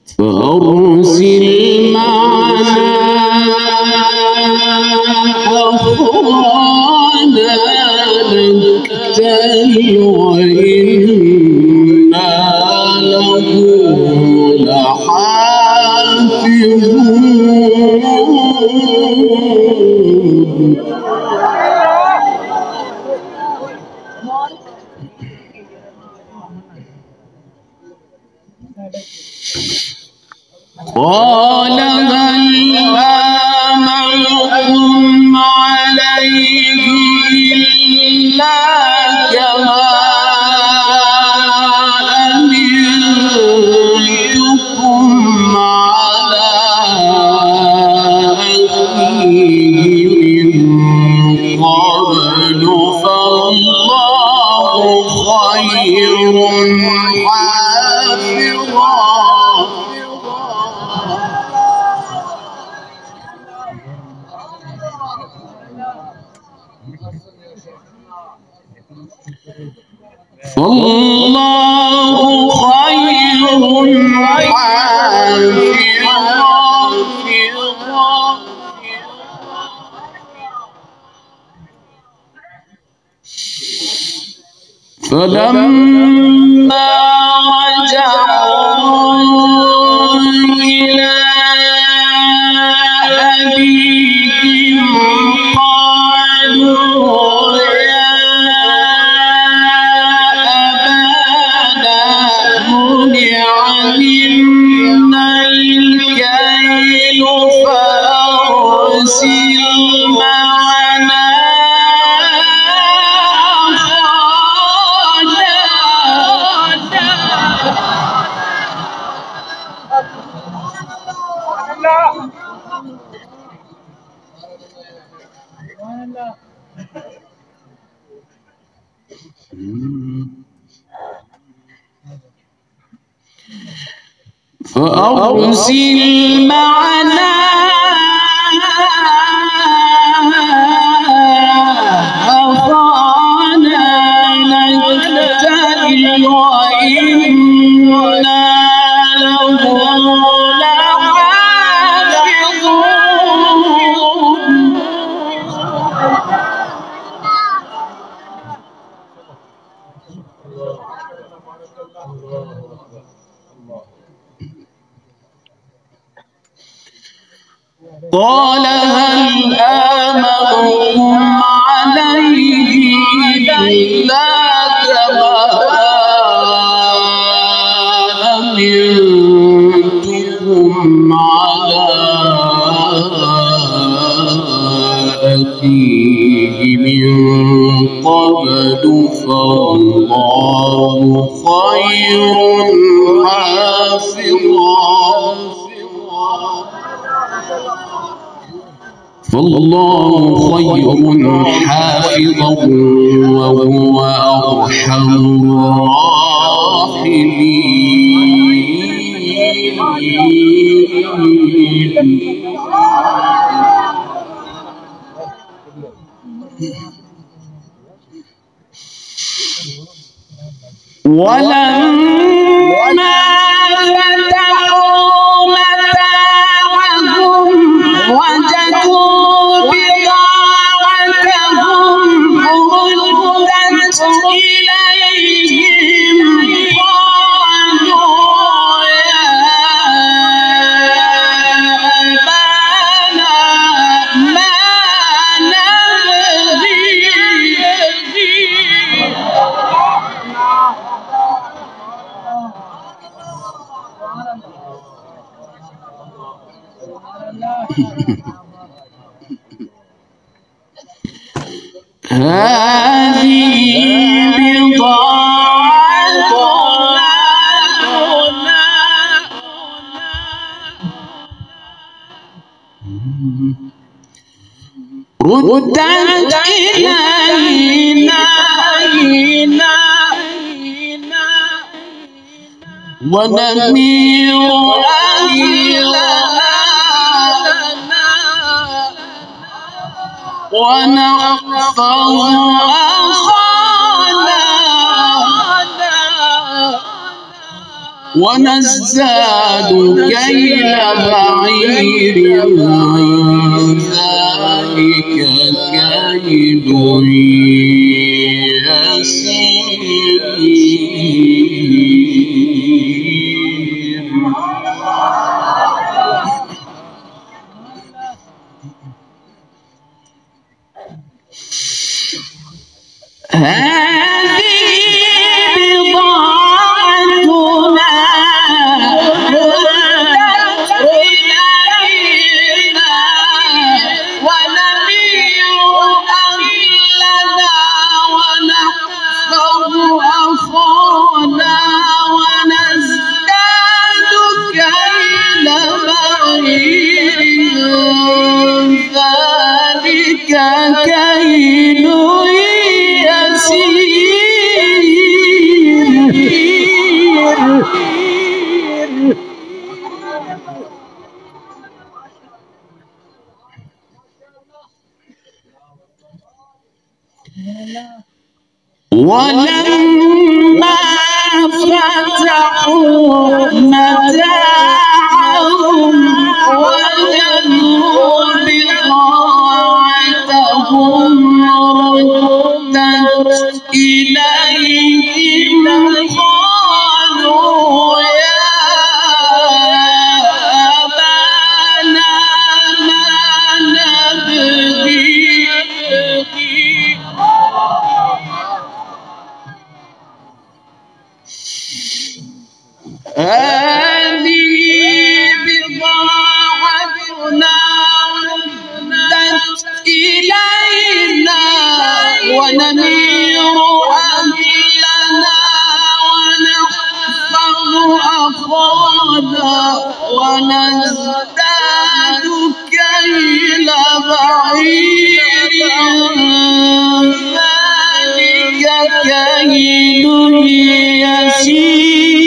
فأرسل معنا أخانا نكتل وإنا له لحافظون. قال هل آمنكم عليه إلا كما أمنتكم على أخيه من قبل فالله خير حافظا. فالله خير حافظا. فلما رجعوا إلى أبيهم قالوا يا أبانا منع منا الكيل فأرسل معنا فأرسل معنا أخانا نكتل وإنا له لحافظون. قال هل آمنكم عليه إلا كما أمنتكم على أخيه من قبل فالله خير حافظا. فالله خير حافظا وهو أرحم الراحمين. ولما فتحوا متاعهم وجدوا بضاعتهم ردت إليهم قالوا يا أبانا ما نبغي هذه بضاعتنا ردت إلينا ونمير أهلنا ونحفظ أخانا ونزداد كيل بعير ذلك كيد يسير كيد يسير ولما فتحوا متاعهم وجدوا بضاعتهم ردت إليهم قالوا يا أبانا ما نبغي هذه بضاعتنا ردت إلينا ونمير أهلنا ونحفظ أخانا ونزداد كيل بعير ذلك كيد يسير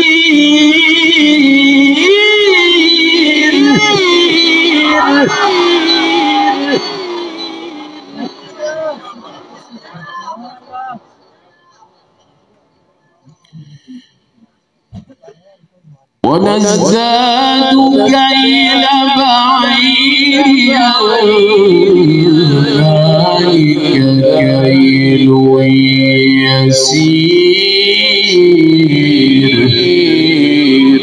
ونزداد كيل بعير ذلك كيل يسير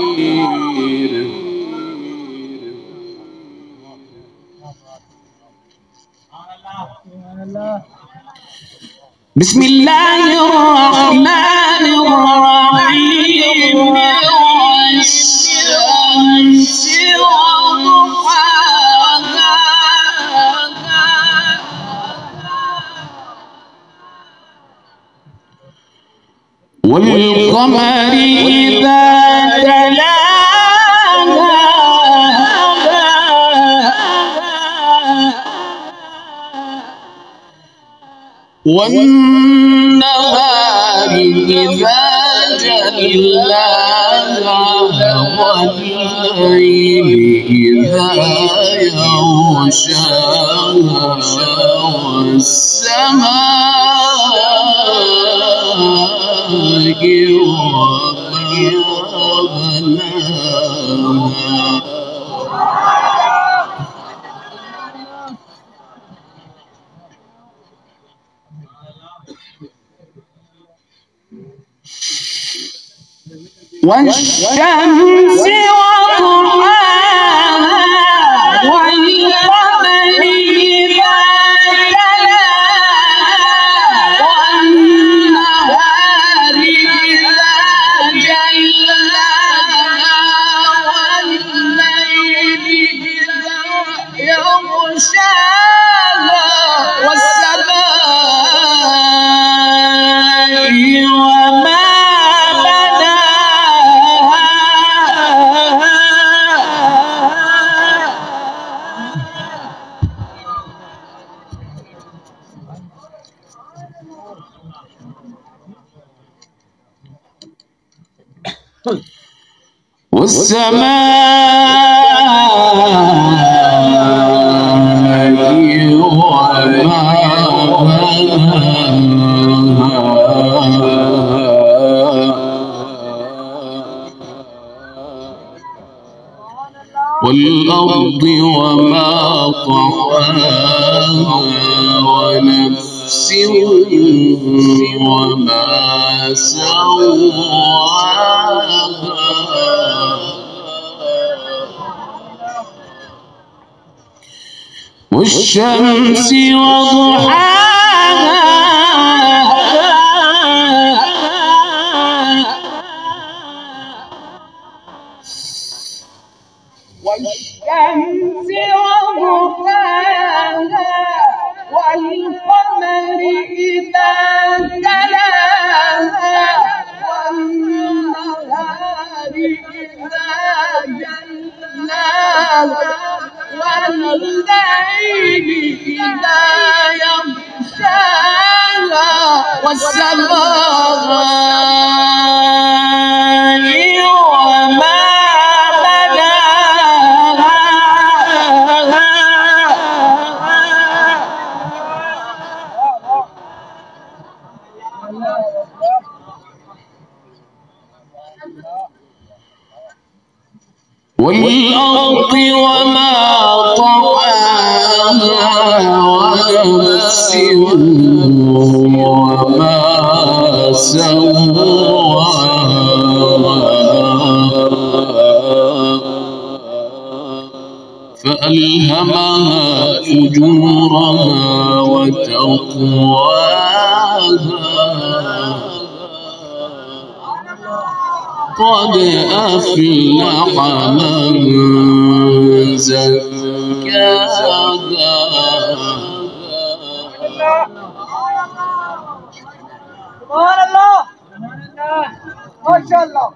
بسم الله الرحمن الرحيم والشمس وضحاها والقمر إذا تلاها والنهار إذا جلاها والليل إذا يغشاها والسماء وما بناها والشمس وضحاها والقمر إذا تلاها والنهار إذا جلاها والليل إذا يغشاها والسماء وما والسماء وما بناها والأرض وما طحاها ونفس وما سواها والشمس وضحاها والشمس وضحاها والقمر إذا تلاها والنهار إذا جلاها والليل إذا يغشاها والسماء وما والأرض وما طحاها ونفس وما سواها فألهمها فجورها وتقواها قد أفلح من زكاها سبحان الله ما شاء الله.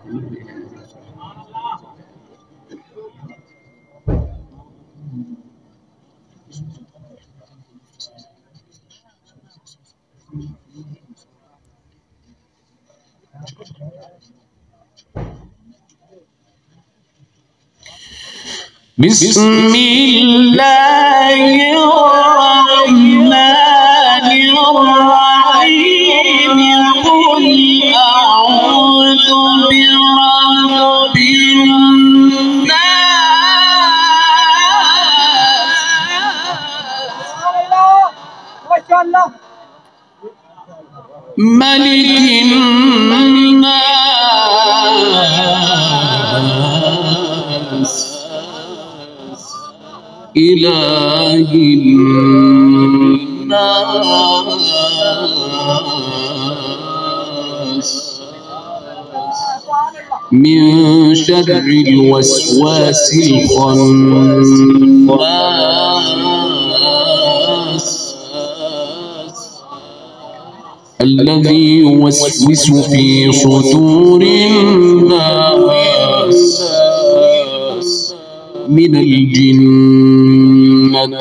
بسم الله الرحمن الرحيم قل أعوذ برب الناس ما شاء الله. ملك الناس إله الناس من شر الوسواس الخناس الذي يوسوس في صدور الناس من الجنة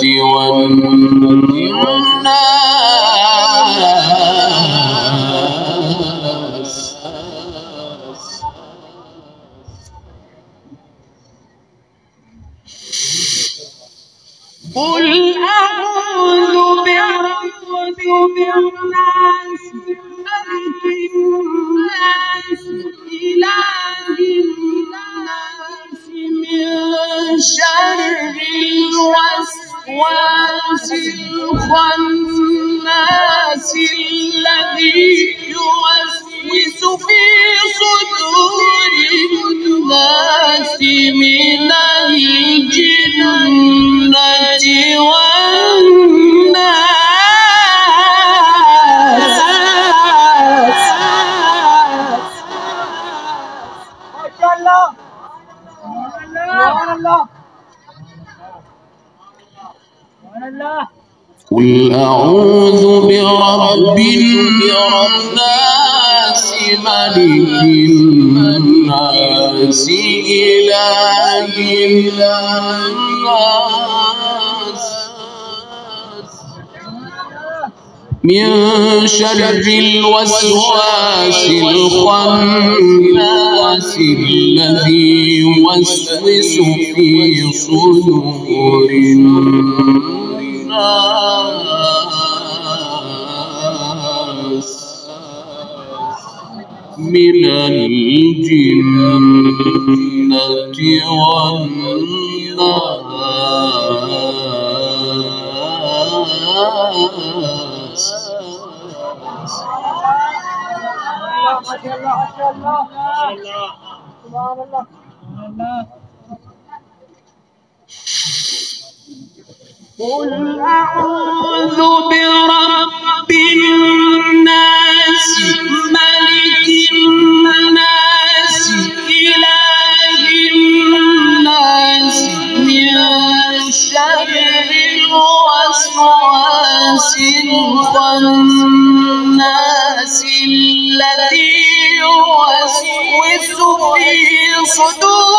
والناس قل أعوذ برب الناس ملك الناس إله الناس من شر الوسواس الخناس الذي يوسوس في صدور الناس من الجنة والناس. ما شاء الله. سبحان الله. سبحان الله. قل أعوذ برب الناس ملك الناس إله الناس من شر الوسواس الخناس الذي يوسوس في صدور الناس من الجنة والناس. قل أعوذ برب الناس ملك الناس إله الناس من شر الوسواس الخناس الذي يوسوس في صدور